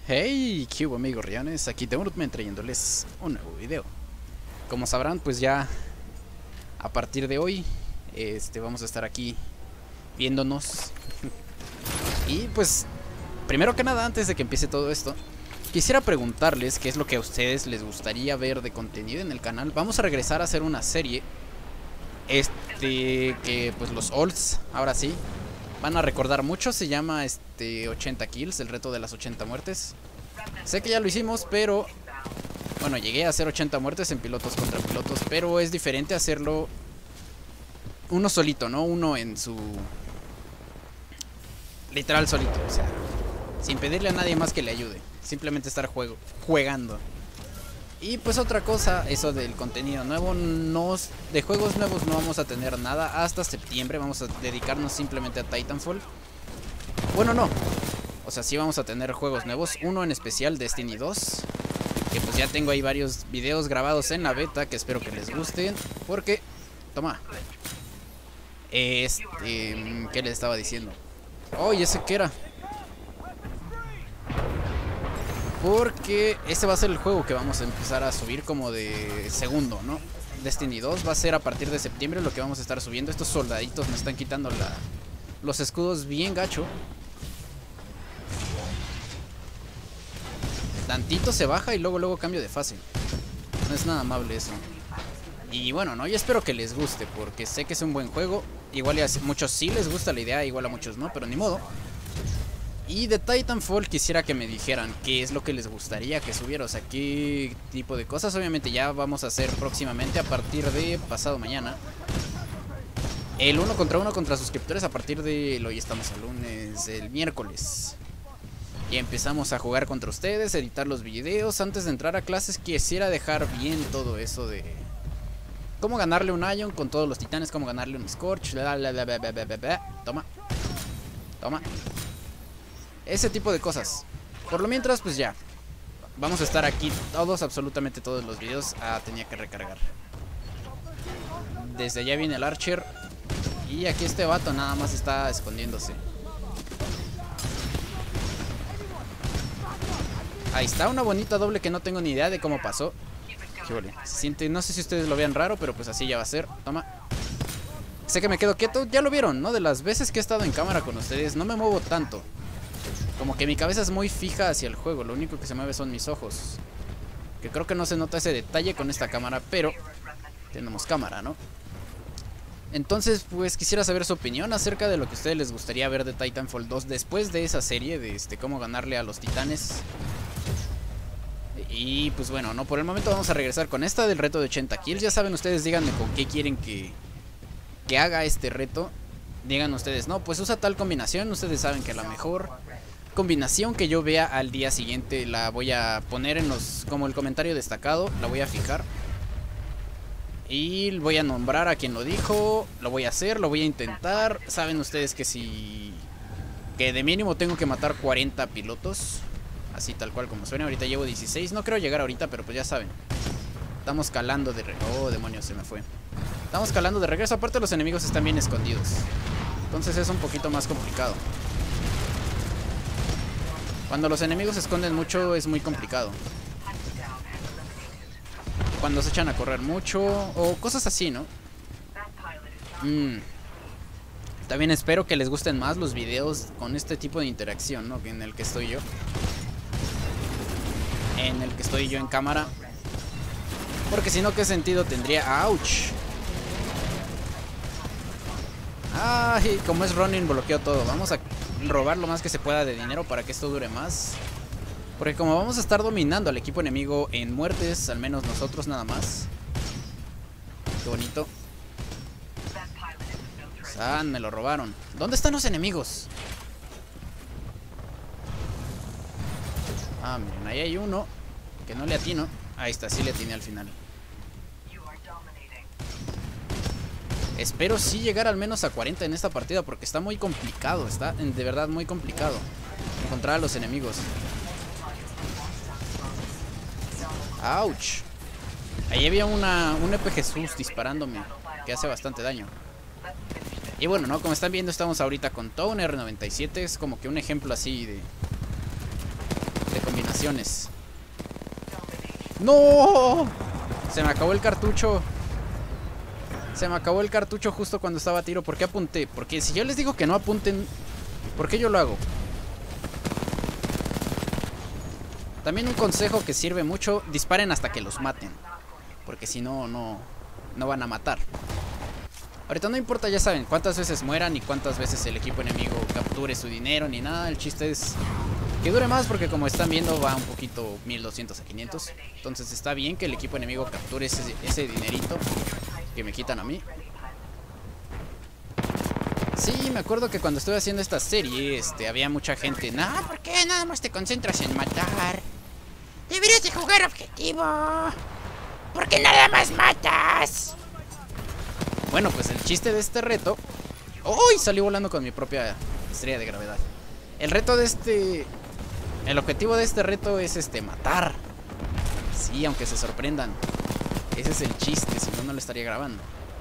Hey, ¿qué hubo, amigos rianes? Aquí Demonutman trayéndoles un nuevo video. Como sabrán, pues ya a partir de hoy vamos a estar aquí viéndonos. Y pues, primero que nada, antes de que empiece todo esto, quisiera preguntarles qué es lo que a ustedes les gustaría ver de contenido en el canal. Vamos a regresar a hacer una serie que pues los olds, ahora sí van a recordar mucho. Se llama 80 kills, el reto de las 80 muertes. Sé que ya lo hicimos, pero bueno, llegué a hacer 80 muertes en pilotos contra pilotos, pero es diferente hacerlo uno solito, ¿no? Uno en su... literal solito, o sea, sin pedirle a nadie más que le ayude. Simplemente estar jugando. Y pues otra cosa, eso del contenido nuevo, de juegos nuevos no vamos a tener nada hasta septiembre. Vamos a dedicarnos simplemente a Titanfall. Bueno, no, o sea, sí vamos a tener juegos nuevos. Uno en especial, Destiny 2, que pues ya tengo ahí varios videos grabados en la beta, que espero que les gusten. Porque, toma, ¿qué les estaba diciendo? Oh, ¿y ese qué era? Porque este va a ser el juego que vamos a empezar a subir como de segundo, ¿no? Destiny 2 va a ser a partir de septiembre lo que vamos a estar subiendo. Estos soldaditos me están quitando los escudos bien gacho. Tantito se baja y luego cambio de fase. No es nada amable eso. Y bueno, no, yo espero que les guste, porque sé que es un buen juego. Igual a muchos sí les gusta la idea, igual a muchos no, pero ni modo. Y de Titanfall quisiera que me dijeran qué es lo que les gustaría que subiera, o sea, qué tipo de cosas. Obviamente ya vamos a hacer próximamente, a partir de pasado mañana, el 1 contra 1 contra suscriptores. A partir de... hoy estamos a lunes, el miércoles y empezamos a jugar contra ustedes, editar los videos. Antes de entrar a clases quisiera dejar bien todo eso de cómo ganarle un Ion con todos los titanes, cómo ganarle un Scorch, toma, toma, ese tipo de cosas. Por lo mientras, pues ya vamos a estar aquí todos, absolutamente todos los videos. Ah, tenía que recargar. Desde allá viene el Archer. Y aquí este vato nada más está escondiéndose. Ahí está, una bonita doble que no tengo ni idea de cómo pasó. Se siente, no sé si ustedes lo vean raro, pero pues así ya va a ser. Toma. Sé que me quedo quieto, ya lo vieron, ¿no? De las veces que he estado en cámara con ustedes no me muevo tanto. Como que mi cabeza es muy fija hacia el juego. Lo único que se mueve son mis ojos, que creo que no se nota ese detalle con esta cámara, pero tenemos cámara, ¿no? Entonces pues quisiera saber su opinión acerca de lo que a ustedes les gustaría ver de Titanfall 2 después de esa serie de cómo ganarle a los titanes. Y pues bueno, no, por el momento vamos a regresar con esta del reto de 80 kills. Ya saben ustedes, díganme con qué quieren que haga este reto. Digan ustedes, no, pues usa tal combinación. Ustedes saben que la mejor combinación que yo vea al día siguiente la voy a poner en como el comentario destacado. La voy a fijar y voy a nombrar a quien lo dijo. Lo voy a hacer, lo voy a intentar. Saben ustedes que que de mínimo tengo que matar 40 pilotos, así tal cual como suena. Ahorita llevo 16, no creo llegar ahorita, pero pues ya saben, estamos calando de regreso. Oh, demonios, se me fue. Estamos calando de regreso, aparte los enemigos están bien escondidos, entonces es un poquito más complicado. Cuando los enemigos se esconden mucho es muy complicado. Cuando se echan a correr mucho o cosas así, ¿no? También espero que les gusten más los videos con este tipo de interacción, ¿no? En el que estoy yo. En el que estoy yo en cámara. Porque si no, ¿qué sentido tendría? ¡Auch! ¡Ay! Como es Ronin, bloqueo todo. Vamos a robar lo más que se pueda de dinero para que esto dure más. Porque como vamos a estar dominando al equipo enemigo en muertes, al menos nosotros nada más. Qué bonito. San, me lo robaron. ¿Dónde están los enemigos? Ah, miren, ahí hay uno que no le atino. Ahí está, sí le atiné al final. Espero sí llegar al menos a 40 en esta partida, porque está muy complicado. Está de verdad muy complicado encontrar a los enemigos. ¡Auch! Ahí había un EP Jesús disparándome, que hace bastante daño. Y bueno, ¿no? Como están viendo, estamos ahorita con Tone R97. Es como que un ejemplo así de animaciones. ¡No! Se me acabó el cartucho. Se me acabó el cartucho justo cuando estaba a tiro. ¿Por qué apunté? Porque si yo les digo que no apunten, ¿por qué yo lo hago? También un consejo que sirve mucho: disparen hasta que los maten. Porque si no, no van a matar. Ahorita no importa, ya saben, cuántas veces mueran y cuántas veces el equipo enemigo capture su dinero ni nada. El chiste es que dure más, porque como están viendo va un poquito 1200 a 500. Entonces está bien que el equipo enemigo capture ese dinerito que me quitan a mí. Sí, me acuerdo que cuando estuve haciendo esta serie había mucha gente: no, ¿por qué nada más te concentras en matar? Deberías de jugar objetivo. ¿Por qué nada más matas? Bueno, pues el chiste de este reto... ¡Uy! Salí volando con mi propia estrella de gravedad. El reto de el objetivo de este reto es matar. Sí, aunque se sorprendan. Ese es el chiste, si no, no lo estaría grabando.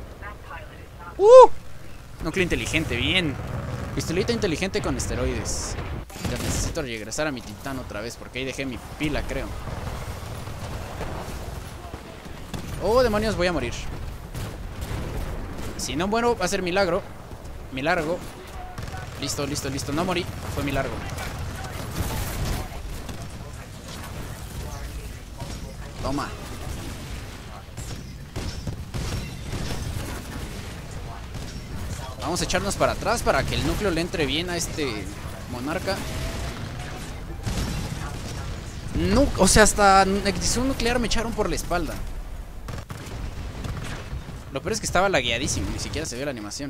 Núcleo inteligente, bien. Pistolita inteligente con esteroides. Ya necesito regresar a mi titán otra vez, porque ahí dejé mi pila, creo. Oh, demonios, voy a morir. Si no muero, va a ser milagro. Milagro. Listo, listo, listo. No morí, fue milagro. Toma. Vamos a echarnos para atrás para que el núcleo le entre bien a este monarca. No, o sea, hasta un nuclear me echaron por la espalda. Lo peor es que estaba lagueadísimo, ni siquiera se vio la animación.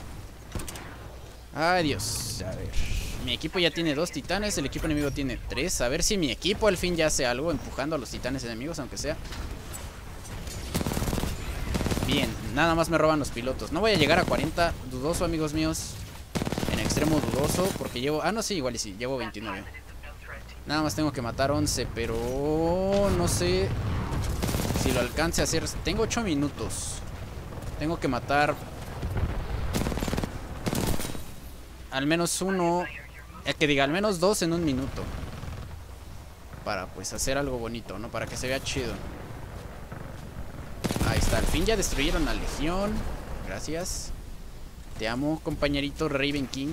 Ay, Dios. A ver, mi equipo ya tiene 2 titanes, el equipo enemigo tiene 3. A ver si mi equipo al fin ya hace algo empujando a los titanes enemigos, aunque sea. Bien, nada más me roban los pilotos. No voy a llegar a 40, dudoso, amigos míos. En extremo dudoso, porque llevo... Ah, no, sí, igual y sí, llevo 29. Nada más tengo que matar 11, pero... no sé si lo alcance a hacer. Tengo 8 minutos. Tengo que matar al menos uno, que diga al menos 2 en un minuto, para pues hacer algo bonito, ¿no? Para que se vea chido. Ahí está, al fin ya destruyeron a Legión. Gracias. Te amo, compañerito Raven King.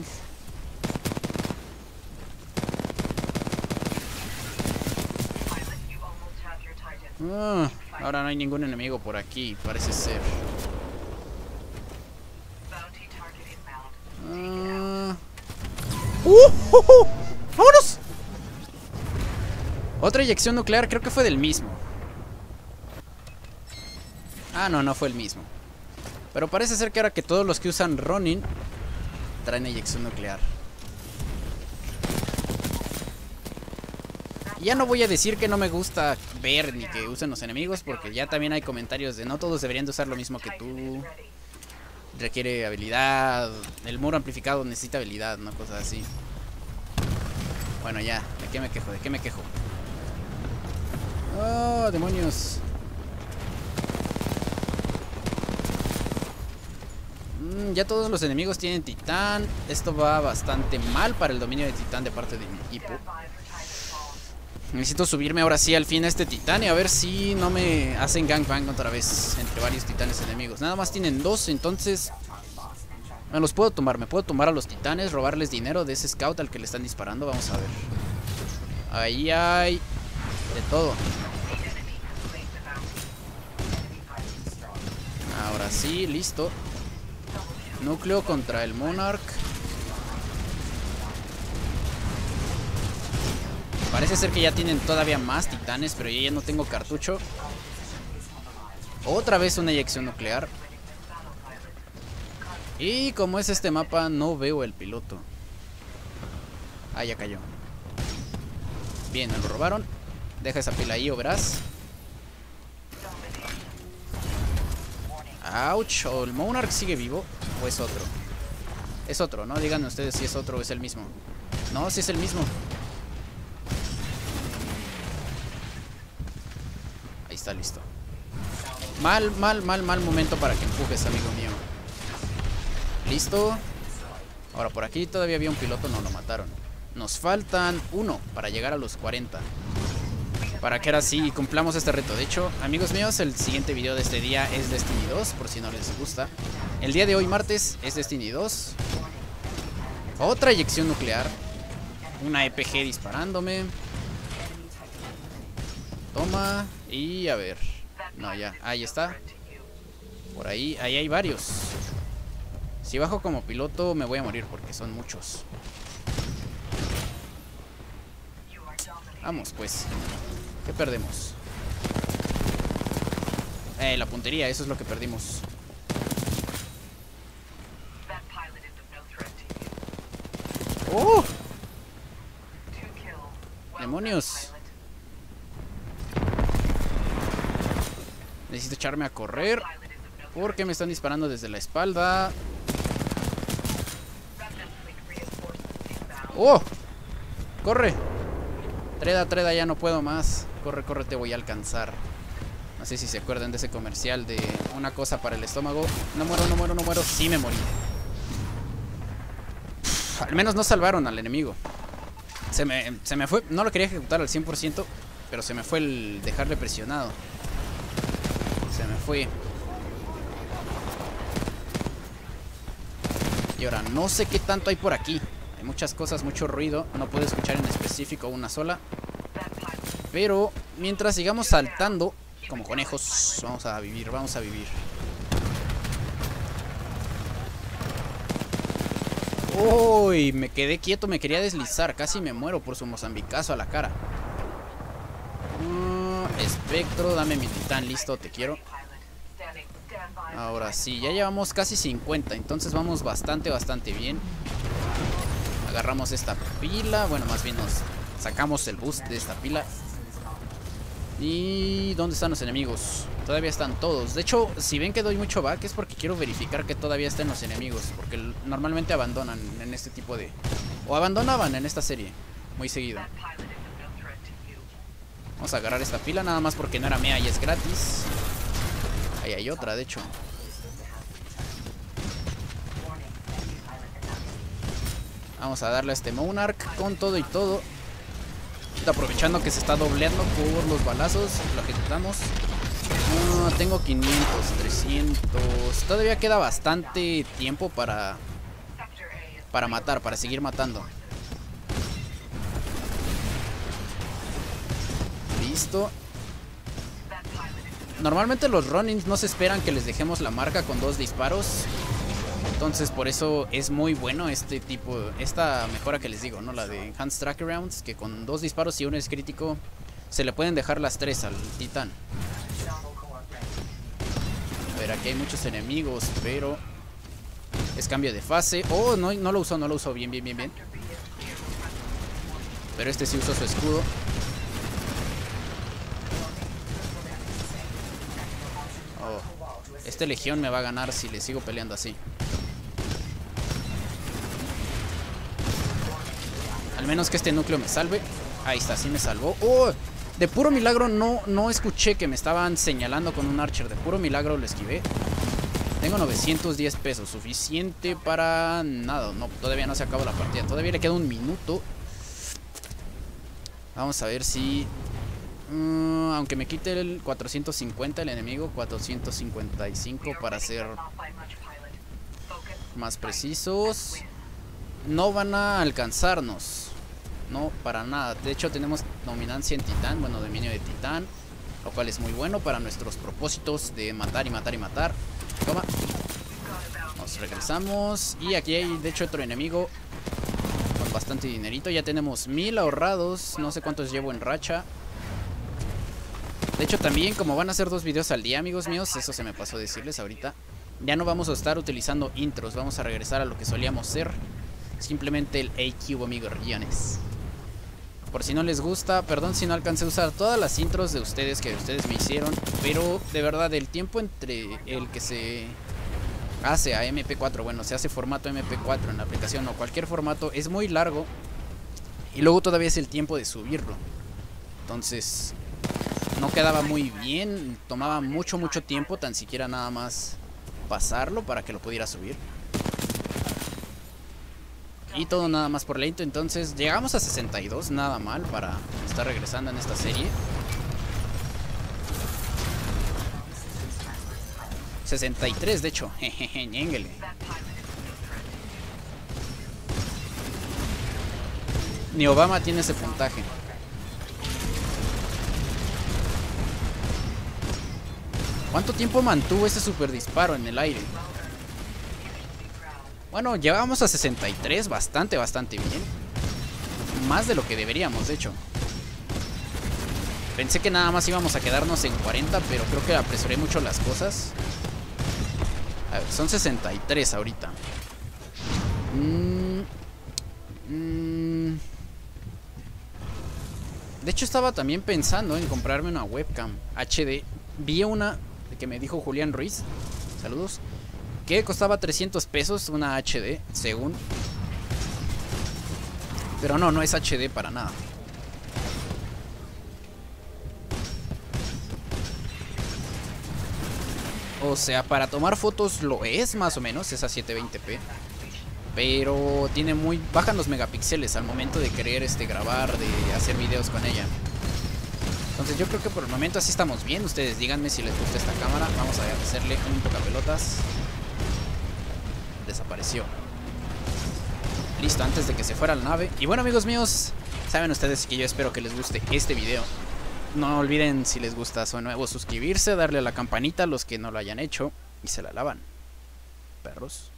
Ahora no hay ningún enemigo por aquí, parece ser. ¡Vámonos! Otra eyección nuclear, creo que fue del mismo. Ah, no, no fue el mismo. Pero parece ser que ahora que todos los que usan Ronin traen eyección nuclear. Ya no voy a decir que no me gusta ver ni que usen los enemigos, porque ya también hay comentarios de no todos deberían de usar lo mismo que tú. Requiere habilidad. El muro amplificado necesita habilidad, ¿no? Cosas así. Bueno, ya. ¿De qué me quejo? ¿De qué me quejo? ¡Oh, demonios! Ya todos los enemigos tienen titán. Esto va bastante mal para el dominio de titán de parte de mi equipo. Necesito subirme ahora sí al fin a este titán y a ver si no me hacen gangbang otra vez entre varios titanes enemigos. Nada más tienen 2, entonces me los puedo tomar. Me puedo tomar a los titanes, robarles dinero de ese scout al que le están disparando. Vamos a ver. Ahí hay de todo. Ahora sí, listo. Núcleo contra el Monarch. Parece ser que ya tienen todavía más titanes, pero yo ya no tengo cartucho. Otra vez una eyección nuclear. Y como es este mapa, no veo el piloto. Ah, ya cayó. Bien, me lo robaron. Deja esa pila ahí, o verás. Ouch. ¿O el Monarch sigue vivo? ¿O es otro? Es otro, ¿no? Díganme ustedes si es otro o es el mismo. No, si es el mismo. Ahí está, listo. Mal momento para que empujes, amigo mío. Listo. Ahora por aquí todavía había un piloto, no lo mataron. Nos faltan 1 para llegar a los 40. para que ahora sí cumplamos este reto. De hecho, amigos míos, el siguiente video de este día es Destiny 2, por si no les gusta. El día de hoy, martes, es Destiny 2. Otra eyección nuclear. Una EPG disparándome. Toma. Y a ver. No, ya. Ahí está. Por ahí. Ahí hay varios. Si bajo como piloto me voy a morir porque son muchos. Vamos, pues. ¿Qué perdemos? La puntería, eso es lo que perdimos. ¡Oh! ¡Demonios! Necesito echarme a correr porque me están disparando desde la espalda. ¡Oh! ¡Corre! Treda, ya no puedo más. Corre, corre, te voy a alcanzar. No sé si se acuerdan de ese comercial de una cosa para el estómago. No muero, no muero, no muero. Sí me morí. Al menos no salvaron al enemigo. Se me fue. No lo quería ejecutar al 100%, pero se me fue el dejarle presionado. Se me fue. Y ahora no sé qué tanto hay por aquí. Hay muchas cosas, mucho ruido. No puedo escuchar en específico una sola. Pero mientras sigamos saltando como conejos, vamos a vivir, vamos a vivir. Uy, me quedé quieto, me quería deslizar. Casi me muero por su mozambicazo a la cara. Espectro, dame mi titán, listo, te quiero. Ahora sí, ya llevamos casi 50, entonces vamos bastante bien. Agarramos esta pila, bueno, más bien nos sacamos el boost de esta pila. ¿Y dónde están los enemigos? Todavía están todos. De hecho, si ven que doy mucho back es porque quiero verificar que todavía estén los enemigos, porque normalmente abandonan en este tipo de... O abandonaban en esta serie muy seguido. Vamos a agarrar esta pila nada más porque no era mía y es gratis. Ahí hay otra, de hecho. Vamos a darle a este Monarch con todo y todo. Aprovechando que se está dobleando por los balazos, lo ejecutamos. Tengo 500, 300. Todavía queda bastante tiempo para matar, para seguir matando. Listo. Normalmente los Ronins no se esperan que les dejemos la marca con 2 disparos. Entonces por eso es muy bueno este tipo, esta mejora que les digo, ¿no? La de Enhanced Tracker Rounds, que con 2 disparos y uno es crítico, se le pueden dejar las 3 al titán. A ver, aquí hay muchos enemigos, pero es cambio de fase. Oh, no lo usó, no lo usó. Bien. Pero este sí usó su escudo. Oh, este legión me va a ganar si le sigo peleando así. Al menos que este núcleo me salve. Ahí está, sí me salvó. ¡Oh! De puro milagro no escuché que me estaban señalando con un Archer. De puro milagro lo esquivé. Tengo 910 pesos. Suficiente para nada. No, todavía no se acabó la partida. Todavía le queda un minuto. Vamos a ver si... aunque me quite el 450 el enemigo. 455 para ser más precisos. No van a alcanzarnos. No, para nada. De hecho tenemos dominancia en titán. Bueno, dominio de titán, lo cual es muy bueno para nuestros propósitos de matar y matar y matar. Toma. Nos regresamos. Y aquí hay de hecho otro enemigo con bastante dinerito. Ya tenemos 1000 ahorrados. No sé cuántos llevo en racha. De hecho también, como van a hacer 2 videos al día, amigos míos, eso se me pasó decirles ahorita, ya no vamos a estar utilizando intros. Vamos a regresar a lo que solíamos ser. Simplemente el AQ, amigos guiones. Por si no les gusta, perdón si no alcancé a usar todas las intros de ustedes que ustedes me hicieron, pero de verdad el tiempo entre el que se hace a MP4, bueno, se hace formato MP4 en la aplicación o cualquier formato, es muy largo. Y luego todavía es el tiempo de subirlo. Entonces no quedaba muy bien, tomaba mucho tiempo, tan siquiera nada más pasarlo para que lo pudiera subir. Y todo nada más por lento. Entonces llegamos a 62, nada mal para estar regresando en esta serie. 63 de hecho. Jejeje, ñénguele. Ni Obama tiene ese puntaje. ¿Cuánto tiempo mantuvo ese super disparo en el aire? Bueno, llevamos a 63, bastante bien. Más de lo que deberíamos, de hecho. Pensé que nada más íbamos a quedarnos en 40, pero creo que apresuré mucho las cosas. A ver, son 63 ahorita. De hecho estaba también pensando en comprarme una webcam HD. Vi una que me dijo Julián Ruiz, saludos, que costaba 300 pesos una HD, según. Pero no es HD para nada. O sea, para tomar fotos lo es más o menos, es a 720p. Pero tiene bajan los megapíxeles al momento de querer grabar, de hacer videos con ella. Entonces yo creo que por el momento así estamos bien. Ustedes díganme si les gusta esta cámara. Vamos a hacerle un tocapelotas. Desapareció. Listo, antes de que se fuera la nave. Y bueno, amigos míos, saben ustedes que yo espero que les guste este video. No olviden, si les gusta, son nuevos, suscribirse, darle a la campanita a los que no lo hayan hecho. Y se la lavan, perros.